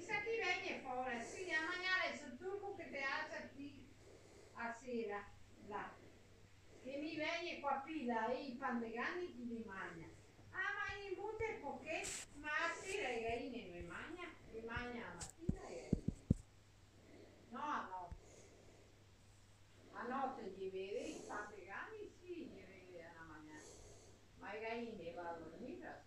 chissà chi viene fuori, sì, a mangiare il turco che ti alza qui a sera, là. Che mi viene qua pila e i pandegani chi li mangia. Ah, ma in butte perché? Ma a sera i galline li mangia la mattina i galline. No, no. A notte gli vedi i pandegani, sì, gli vedi alla mangiare. Ma i galline vanno a dormire.